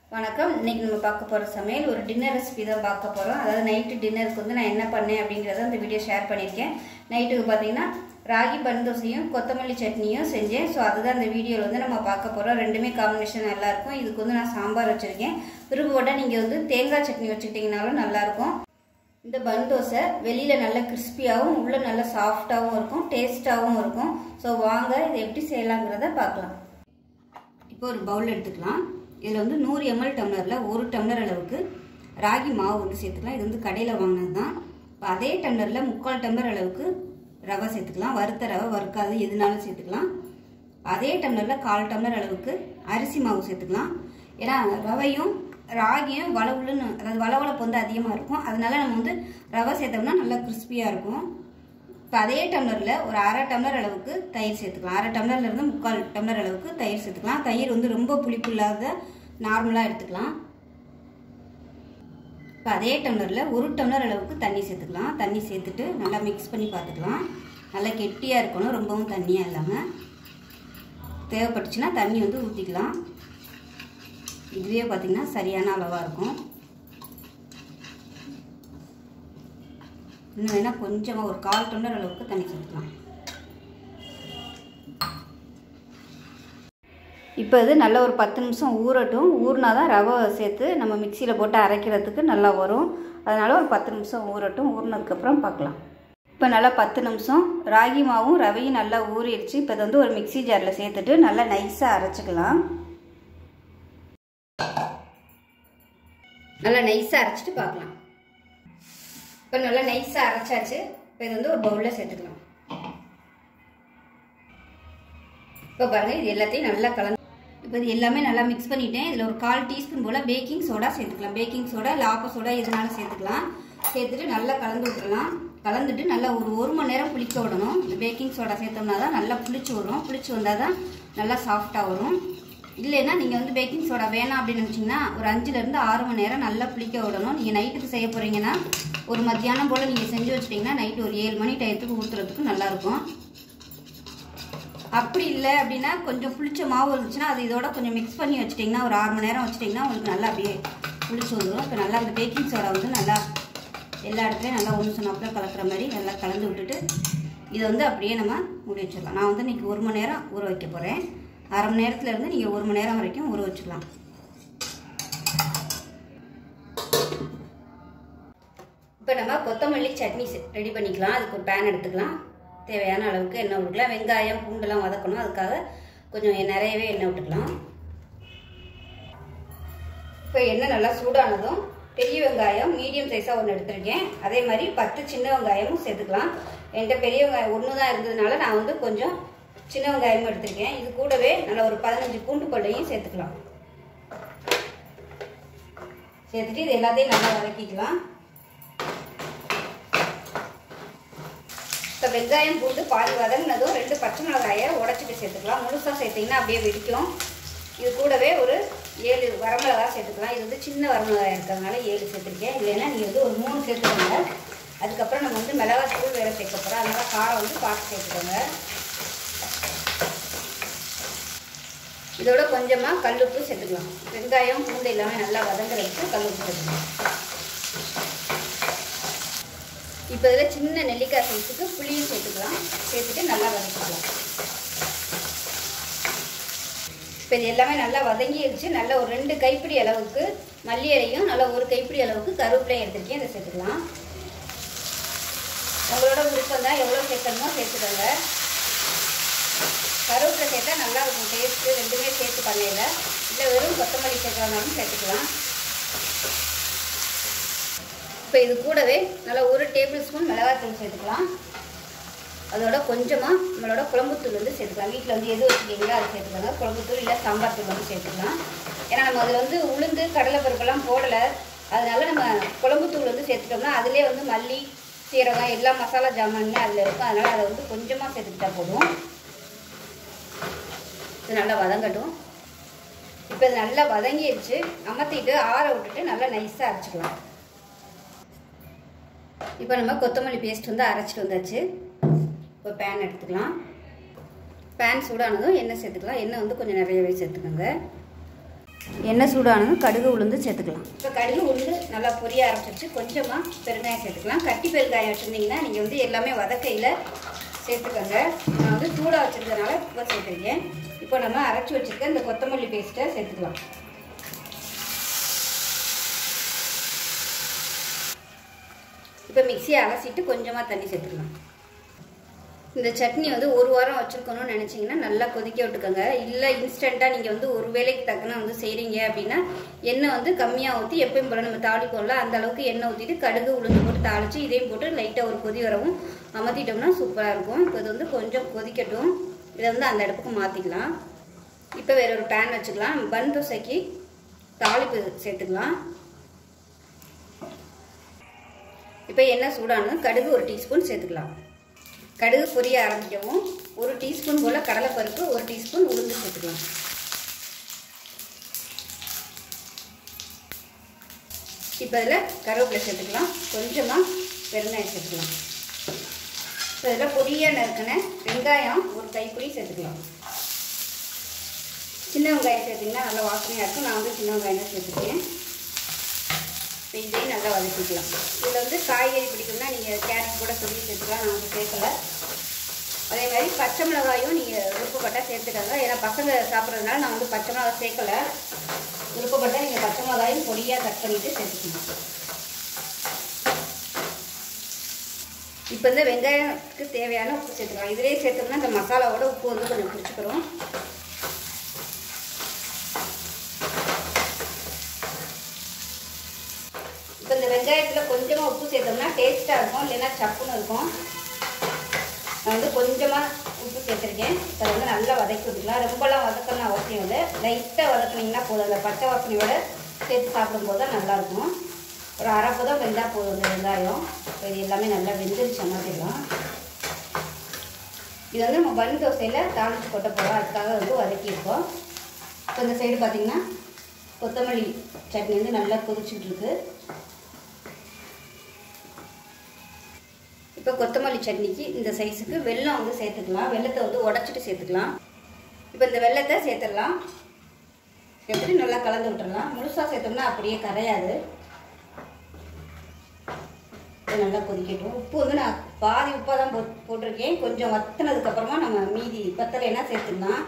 வணக்கம். இன்னைக்கு நம்ம பார்க்க போகிற சமையல் ஒரு டின்னர் ரெசிபி தான் பார்க்க போகிறோம். அதாவது நைட்டு டின்னருக்கு வந்து நான் என்ன பண்ணேன் அப்படிங்கிறத அந்த வீடியோ ஷேர் பண்ணியிருக்கேன். நைட்டுக்கு பார்த்தீங்கன்னா ராகி பன் தோசையும் கொத்தமல்லி சட்னியும் செஞ்சேன். ஸோ அதுதான் அந்த வீடியோவில் வந்து நம்ம பார்க்க போகிறோம். ரெண்டுமே காம்பினேஷன் நல்லாயிருக்கும். இதுக்கு வந்து நான் சாம்பார் வச்சுருக்கேன். விருப்பப்பட்டால் நீங்கள் வந்து தேங்காய் சட்னி வச்சுக்கிட்டிங்கனாலும் நல்லாயிருக்கும். இந்த பன் தோசை வெளியில் நல்ல கிறிஸ்பியாகவும் உள்ளே நல்ல சாஃப்டாகவும் இருக்கும், டேஸ்ட்டாகவும் இருக்கும். ஸோ வாங்க இதை எப்படி செய்யலாங்கிறத பார்க்கலாம். இப்போ ஒரு பவுல் எடுத்துக்கலாம். இதில் வந்து 100 ml டம்ளரில் 1 டம்ளர் அளவுக்கு ராகி மாவு வந்து சேர்த்துக்கலாம். இது வந்து கடையில் வாங்கினது தான். இப்போ அதே டம்ளரில் 3/4 டம்ளர் அளவுக்கு ரவை சேர்த்துக்கலாம். வறுத்த ரவை, வறுக்காது எதுனாலும் சேர்த்துக்கலாம். அதே டம்ளரில் 1/4 டம்ளர் அளவுக்கு அரிசி மாவு சேர்த்துக்கலாம். ஏன்னா ரவையும் ராகியும் வளவுன்னு, அதாவது வளவளப்பு வந்து அதிகமாக இருக்கும். அதனால நம்ம வந்து ரவை சேர்த்தோம்னா நல்லா கிறிஸ்பியாக இருக்கும். இப்போ அதே டம்ளரில் ஒரு 1/2 டம்ளர் அளவுக்கு தயிர் சேர்த்துக்கலாம். 1/2 டம்ளர்லேருந்து 3/4 டம்ளர் அளவுக்கு தயிர் சேர்த்துக்கலாம். தயிர் வந்து ரொம்ப புளிப்பு இல்லாத நார்மலாக எடுத்துக்கலாம். இப்போ அதே டம்ளரில் 1 டம்ளர் அளவுக்கு தண்ணி சேர்த்துக்கலாம். தண்ணி சேர்த்துட்டு நல்லா மிக்ஸ் பண்ணி பார்த்துக்கலாம். நல்லா கெட்டியாக இருக்கணும், ரொம்பவும் தண்ணியாக இல்லாமல். தேவைப்பட்டுச்சுன்னா தண்ணி வந்து ஊற்றிக்கலாம். இதுவே பார்த்திங்கன்னா சரியான அளவாக இருக்கும். இன்னும் வேணால் கொஞ்சமாக ஒரு 1/4 டம்ளர் அளவுக்கு தண்ணி சேர்த்துக்கலாம். இப்போ இது நல்லா ஒரு 10 நிமிஷம் ஊறட்டும். ஊறினா தான் ரவை சேர்த்து நம்ம மிக்சியில் போட்டு அரைக்கிறதுக்கு நல்லா வரும். அதனால் ஒரு 10 நிமிஷம் ஊறட்டும். ஊறினதுக்கப்புறம் பார்க்கலாம். இப்போ நல்லா 10 நிமிஷம் ராகி மாவும் ரவையும் நல்லா ஊறிடுச்சு. இப்போ இதை வந்து ஒரு மிக்சி ஜாரில் சேர்த்துட்டு நல்லா நைஸாக அரைச்சிக்கலாம். நல்லா நைஸாக அரைச்சிட்டு பார்க்கலாம். இப்போ நல்லா நைஸாக அரைச்சாச்சு. இப்போ இது வந்து ஒரு பவுலில் சேர்த்துக்கலாம். இப்போ பாருங்கள், இது எல்லாத்தையும் நல்லா கலந்து, இப்போ இது எல்லாமே நல்லா மிக்ஸ் பண்ணிட்டேன். இதில் ஒரு 1/4 டீஸ்பூன் போல் பேக்கிங் சோடா சேர்த்துக்கலாம். பேக்கிங் சோடா இல்லை ஆப்ப சோடா எதுனாலும் சேர்த்துக்கலாம். சேர்த்துட்டு நல்லா கலந்து விட்டுறலாம். கலந்துட்டு நல்லா ஒரு 1 மணி நேரம் புளிக்க விடணும். இந்த பேக்கிங் சோடா சேர்த்தோம்னா தான் நல்லா புளிச்சு வரும். புளிச்சு வந்தால் தான் நல்லா சாஃப்டாக வரும். இல்லைன்னா நீங்கள் வந்து பேக்கிங் சோடா வேணாம் அப்படின்னு நினச்சிங்கன்னா ஒரு 5லேருந்து 6 மணி நேரம் நல்லா புளிக்க விடணும். நீங்கள் நைட்டுக்கு செய்ய போகிறீங்கன்னா ஒரு மத்தியானம் போல் நீங்கள் செஞ்சு வச்சிட்டிங்கன்னா நைட்டு ஒரு 7 மணி டயத்துக்கு ஊற்றுறதுக்கு நல்லாயிருக்கும். அப்படி இல்லை அப்படின்னா கொஞ்சம் புளிச்ச மாவு இருந்துச்சுன்னா அது இதோட கொஞ்சம் மிக்ஸ் பண்ணி வச்சிட்டிங்கன்னா ஒரு 6 மணி நேரம் வச்சிட்டிங்கன்னா உங்களுக்கு நல்லா அப்படியே புளிச்சு வந்துடும். இப்போ நல்லா அந்த பேக்கிங் சோடா வந்து நல்லா எல்லா இடத்துலையும் நல்லா ஒன்று சொன்னாப்பில் கலக்கிற மாதிரி நல்லா கலந்து விட்டுட்டு இதை வந்து அப்படியே நம்ம மூடி வச்சிடலாம். நான் வந்து இன்றைக்கி 1 மணி நேரம் ஊற வைக்க போகிறேன். 1/2 மணி நேரத்துலேருந்து நீங்கள் 1 மணி நேரம் வரைக்கும் ஊற வச்சுக்கலாம். இப்போ நம்ம கொத்தமல்லி சட்னி ரெடி பண்ணிக்கலாம். அதுக்கு ஒரு பேன் எடுத்துக்கலாம். தேவையான அளவுக்கு எண்ணெய் விட்டுக்கலாம். வெங்காயம் பூண்டெல்லாம் வதக்கணும். அதுக்காக கொஞ்சம் நிறையவே எண்ணெய் விட்டுக்கலாம். இப்போ எண்ணெய் நல்லா சூடானதும் பெரிய வெங்காயம் மீடியம் சைஸாக ஒன்று எடுத்துருக்கேன். அதே மாதிரி 10 சின்ன வெங்காயமும் சேர்த்துக்கலாம். என்கிட்ட பெரிய வெங்காயம் ஒன்று தான் இருந்ததுனால நான் வந்து கொஞ்சம் சின்ன வெங்காயமும் எடுத்திருக்கேன். இது கூடவே நல்லா ஒரு 15 பூண்டு பல்லையும் சேர்த்துக்கலாம். சேர்த்துட்டு இது எல்லாத்தையும் நல்லா வதக்கிக்கலாம். இப்போ வெங்காயம் பூண்டு பாதி வதங்கினதும் 2 பச்சை மிளகாயை உடச்சிட்டு சேர்த்துக்கலாம். முழுசாக சேர்த்திங்கன்னா அப்படியே வெடிக்கும். இது கூடவே ஒரு 7 வரமிளகாய் சேர்த்துக்கலாம். இது வந்து சின்ன வரமிளகாய் இருக்கிறதுனால 7 சேர்த்துருக்கேன். இல்லைன்னா நீங்கள் வந்து ஒரு 3 சேர்த்துக்கோங்க. அதுக்கப்புறம் நம்ம வந்து மிளகாய் தூள் வேறு சேர்க்க போகிறோம். அதனால் காரம் வந்து பார்த்து சேர்த்துக்கோங்க. இதோட கொஞ்சமாக கல்லுப்பு சேர்த்துக்கலாம். வெங்காயம் பூண்டு எல்லாமே நல்லா வதங்குறதுக்கு கல்லுப்பு சேர்த்துக்கலாம். இப்போ இதில் சின்ன நெல்லிக்காய் சைஸுக்கு புளியும் சேர்த்துக்கலாம். சேர்த்துட்டு நல்லா வதக்கிக்கலாம். இப்போ இது எல்லாமே நல்லா வதங்கிடுச்சு. நல்லா ஒரு 2 கைப்பிடி அளவுக்கு மல்லி இலையும் நல்லா 1 கைப்பிடி அளவுக்கு கருவேப்பிலையும் எடுத்துருக்கேன். இதை சேர்த்துக்கலாம். உங்களோட விருப்பம் தான், எவ்வளோ சேர்க்கணுமோ சேர்த்துக்கோங்க. கருவேப்பிலை சேர்த்தா நல்லா இருக்கும் டேஸ்ட்டு. ரெண்டுமே சேர்த்து பண்ணல. இல்லை வெறும் கொத்தமல்லி சேர்க்கறதுனாலும் சேர்த்துக்கலாம். இப்போ இது கூடவே நல்லா 1 டேபிள் ஸ்பூன் மிளகாய்த்தூள் சேர்த்துக்கலாம். அதோட கொஞ்சமாக நம்மளோட குழம்புத்தூள் வந்து சேர்த்துக்கலாம். வீட்டில் வந்து எது வச்சுக்கிங்களோ அதை சேர்த்துக்கோங்க. குழம்புத்தூள் இல்லை சாம்பார் தூள் வந்து சேர்த்துக்கலாம். ஏன்னா நம்ம அதில் வந்து உளுந்து கடலைப்பருப்பெல்லாம் போடலை. அதனால நம்ம குழம்புத்தூள் வந்து சேர்த்துட்டோம்னா அதிலே வந்து மல்லி சீரகம் எல்லா மசாலா ஜாமானுமே அதில் இருக்கும். அதனால் அதை வந்து கொஞ்சமாக சேர்த்துக்கிட்டா போதும். இது நல்லா வதங்கட்டும். இப்போ இது நல்லா வதங்கிடுச்சு. அமர்த்திட்டு ஆற விட்டுட்டு நல்லா நைஸாக அரைச்சிக்கலாம். இப்போ நம்ம கொத்தமல்லி பேஸ்ட் வந்து அரைச்சிட்டு வந்தாச்சு. இப்போ பேன் எடுத்துக்கலாம். பேன் சூடானதும் எண்ணெய் சேர்த்துக்கலாம். எண்ணெய் வந்து கொஞ்சம் நிறையவே சேர்த்துக்கோங்க. எண்ணெய் சூடானதும் கடுகு உளுந்து சேர்த்துக்கலாம். இப்போ கடுகு உளுந்து நல்லா பொரிய ஆரம்பிச்சிருச்சு. கொஞ்சமாக பெருங்காயம் சேர்த்துக்கலாம். கட்டி பெருங்காயம் வச்சுருந்தீங்கன்னா நீங்கள் வந்து எல்லாமே வதக்கையில் சேர்த்துக்கோங்க. நான் வந்து சூடாக வச்சுருக்கனால இப்போ சேர்த்துருக்கேன். இப்போ நம்ம அரைச்சி வச்சுருக்க இந்த கொத்தமல்லி பேஸ்ட்டை சேர்த்துக்கலாம். இப்போ மிக்சியை அலசிட்டு கொஞ்சமாக தண்ணி சேர்த்துக்கலாம். இந்த சட்னி வந்து ஒரு வாரம் வச்சுருக்கணும்னு நினச்சிங்கன்னா நல்லா கொதிக்க விட்டுக்கோங்க. இல்லை இன்ஸ்டண்ட்டாக நீங்கள் வந்து ஒரு வேலைக்கு தக்கன வந்து செய்கிறீங்க அப்படின்னா எண்ணெய் வந்து கம்மியாக ஊற்றி எப்பயும் போல் நம்ம தாளிப்போம்ல அந்த அளவுக்கு எண்ணெய் ஊற்றிட்டு கடுகு உளுந்து போட்டு தாளித்து இதையும் போட்டு லைட்டாக ஒரு கொதி வரவும் அமர்த்திட்டோம்னா சூப்பராக இருக்கும். இப்போ இது வந்து கொஞ்சம் கொதிக்கட்டும். இதை வந்து அந்த அடுப்புக்கு மாற்றிக்கலாம். இப்போ வேற ஒரு பேன் வச்சுக்கலாம். பன் தோசைக்கு தாளிப்பு சேர்த்துக்கலாம். இப்போ எண்ணெய் சூடானதும் கடுகு 1 டீஸ்பூன் சேர்த்துக்கலாம். கடுகு பொரிய ஆரம்பிக்கவும் 1 டீஸ்பூன் போல் கடலைப்பருப்பு 1 டீஸ்பூன் உளுந்து சேர்த்துக்கலாம். இப்போ இதில் கருவேப்பிலை சேர்த்துக்கலாம். கொஞ்சமாக பெருங்காயம் சேர்த்துக்கலாம். இப்போ இதில் பொடியாக நறுக்கின வெங்காயம் 1 கைப்பிடி சேர்த்துக்கலாம். சின்ன வெங்காயம் சேர்த்திங்கன்னா நல்லா வாசனையாக இருக்கும். நான் வந்து சின்ன வெங்காயம் தான் சேர்த்துருக்கேன். இப்போ இதையும் நல்லா வதக்கிக்கலாம். இதில் வந்து காய்கறி பிடிக்கும்னா நீங்கள் கேரட் கூட சொல்லி சேர்த்துக்கலாம். நான் வந்து சேர்க்கலை. அதே மாதிரி பச்சை மிளகாயும் நீங்கள் விருப்பப்பட்டால் சேர்த்துக்காங்க. ஏன்னா பசங்க சாப்பிட்றதுனால நான் வந்து பச்சை மிளகாய் சேர்க்கலை. விருப்பப்பட்டால் நீங்கள் பச்சை மிளகாயும் பொடியாக கட் பண்ணிவிட்டு சேர்த்துக்கணும். இப்போ இந்த வெங்காயத்துக்கு தேவையான உப்பு சேர்த்துக்கலாம். இதிலே சேர்த்தோம்னா இந்த மசாலாவோட உப்பு வந்து கொஞ்சம் பிடிச்சிக்கிறோம். இப்போ இந்த வெங்காயத்தில் கொஞ்சமாக உப்பு சேர்த்தோம்னா டேஸ்ட்டாக இருக்கும். இல்லைன்னா சப்புன்னு இருக்கும். நான் வந்து கொஞ்சமாக உப்பு சேர்த்துருக்கேன். அதை வந்து நல்லா வதக்கி விட்டுக்கலாம். ரொம்பலாம் வதக்கணும் அவசியம் இல்லை. லைட்டாக வதக்குனிங்கன்னா போதும். அந்த பச்சை வாசனையோடு சேர்த்து சாப்பிடும்போது தான் நல்லாயிருக்கும். ஒரு அரைப்பு தான் வெந்தால் போதும் இந்த வெங்காயம். இப்போ இது எல்லாமே நல்லா வெந்துருச்சு மாதிரிலாம். இது வந்து நம்ம பன் தோசையில் தாளித்து கொட்ட போகிறோம். அதுக்காக வந்து வதக்கியிருக்கோம். இப்போ இந்த சைடு பார்த்திங்கன்னா கொத்தமல்லி சட்னி வந்து நல்லா கொதிச்சுட்ருக்கு. இப்போ கொத்தமல்லி சட்னிக்கு இந்த சைஸுக்கு வெல்லம் வந்து சேர்த்துக்கலாம். வெல்லத்தை வந்து உடச்சிட்டு சேர்த்துக்கலாம். இப்போ இந்த வெல்லத்தை சேர்த்துடலாம். சேர்த்துட்டு நல்லா கலந்து விட்டுடலாம். முழுசாக சேர்த்தோம்னா அப்படியே கரையாது. நல்லா கொதிக்கட்டும். உப்பு வந்து நான் பாதி உப்பாக தான் போட்டிருக்கேன். கொஞ்சம் வத்தினதுக்கப்புறமா நம்ம மீதி பத்தலைன்னா சேர்த்துக்கலாம்.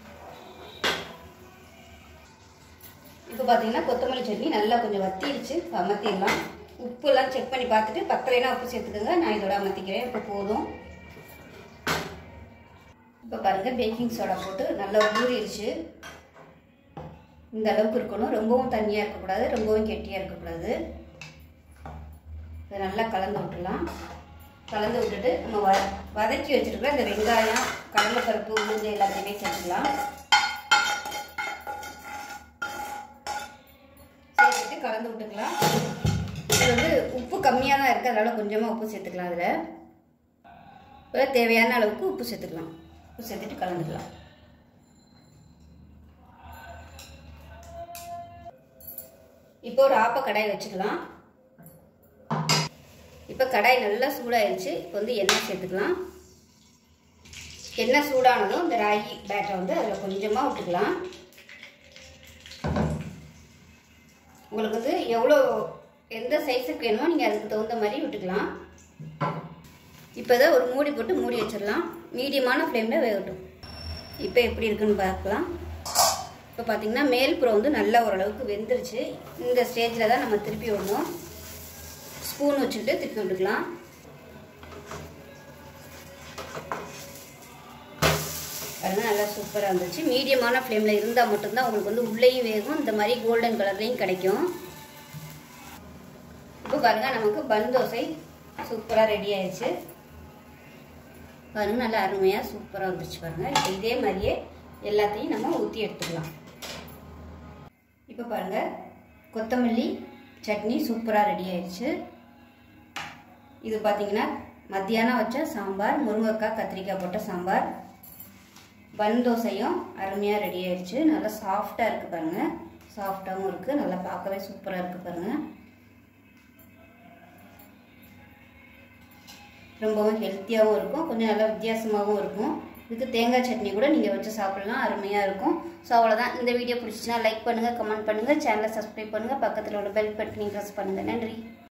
இப்போ பார்த்தீங்கன்னா கொத்தமல்லி சட்னி நல்லா கொஞ்சம் வத்திடுச்சு. அமர்த்திடலாம். உப்புலாம் செக் பண்ணி பார்த்துட்டு பத்தலைனா உப்பு சேர்த்துக்கோங்க. நான் இதோட அமர்த்திக்கிறேன். இப்போ போதும். இப்போ பாருங்கள் பேக்கிங் சோடா போட்டு நல்லா ஊறிடுச்சு. இந்த அளவுக்கு இருக்கணும். ரொம்பவும் தண்ணியாக இருக்கக்கூடாது, ரொம்பவும் கெட்டியாக இருக்கக்கூடாது. இதை நல்லா கலந்து விட்டுடலாம். கலந்து விட்டுட்டு நம்ம வதக்கி வச்சுருக்கிற இந்த வெங்காயம் கடலைப்பருப்பு உளுந்து எல்லாத்தையுமே சேர்த்துக்கலாம். சேர்த்துட்டு கலந்து விட்டுக்கலாம். இது வந்து உப்பு கம்மியாக தான் இருக்குது. அதனால் கொஞ்சமாக உப்பு சேர்த்துக்கலாம். அதில் இப்போ தேவையான அளவுக்கு உப்பு சேர்த்துக்கலாம். உப்பு சேர்த்துட்டு கலந்துக்கலாம். இப்போ ஒரு ஆப்ப கடாய் வச்சுக்கலாம். இப்போ கடாய் நல்லா சூடாயிருச்சு. இப்போ வந்து எண்ணெய் சேர்த்துக்கலாம். எண்ணெய் சூடானதும் இந்த ராகி பேட்டரை வந்து அதில் கொஞ்சமாக விட்டுக்கலாம். உங்களுக்கு வந்து எவ்வளோ எந்த சைஸுக்கு வேணுமோ நீங்கள் அதுக்கு தகுந்த மாதிரி விட்டுக்கலாம். இப்போ இதை ஒரு மூடி போட்டு மூடி வச்சிடலாம். மீடியமான ஃப்ளேமில் வேகட்டும். இப்போ எப்படி இருக்குன்னு பார்க்கலாம். இப்போ பார்த்தீங்கன்னா மேல்புறம் வந்து நல்லா ஓரளவுக்கு வெந்துருச்சு. இந்த ஸ்டேஜில் தான் நம்ம திருப்பி விடணும். ஸ்பூன் வச்சுட்டு திருப்பி விட்டுக்கலாம். அதெல்லாம் நல்லா சூப்பராக இருந்துச்சு. மீடியமான ஃப்ளேமில் இருந்தால் மட்டும்தான் உங்களுக்கு வந்து உள்ளேயும் வேகும், இந்த மாதிரி கோல்டன் கலர்லேயும் கிடைக்கும். இப்போ பாருங்கள் நமக்கு பன் தோசை சூப்பராக ரெடி ஆயிடுச்சு. பாருங்கள் நல்லா அருமையாக சூப்பராக வந்துருச்சு பாருங்கள். இப்போ இதே மாதிரியே எல்லாத்தையும் நம்ம ஊற்றி எடுத்துக்கலாம். இப்போ பாருங்கள் கொத்தமல்லி சட்னி சூப்பராக ரெடி ஆயிடுச்சு. இது பார்த்தீங்கன்னா மத்தியானம் வச்ச சாம்பார், முருங்கைக்காய் கத்திரிக்காய் போட்ட சாம்பார். பன் தோசையும் அருமையாக ரெடி ஆயிடுச்சு. நல்லா சாஃப்டாக இருக்குது பாருங்கள். சாஃப்டாகவும் இருக்குது. நல்லா பார்க்கவே சூப்பராக இருக்குது பாருங்கள். ரொம்பவும் ஹெல்த்தியாகவும் இருக்கும். கொஞ்சம் நல்லா வித்தியாசமாகவும் இருக்கும். இதுக்கு தேங்காய் சட்னி கூட நீங்கள் வச்சு சாப்பிட்லாம், அருமையாக இருக்கும். ஸோ அவ்வளோதான். இந்த வீடியோ பிடிச்சிச்சின்னா லைக் பண்ணுங்கள், கமெண்ட் பண்ணுங்கள், சேனலை சப்ஸ்கிரைப் பண்ணுங்கள், பக்கத்தில் உள்ள பெல் பட்டனையும் ப்ரெஸ் பண்ணுங்கள். நன்றி.